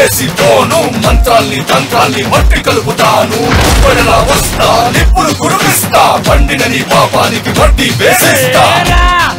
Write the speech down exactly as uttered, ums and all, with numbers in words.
వేసి పోను మంత్రాల్ని తంత్రాల్ని మట్టి కలుపుతాను పడలా వస్తా నిప్పులు కురిపిస్తా పండిన నీ పాపానికి వడ్డీ వేసిస్తా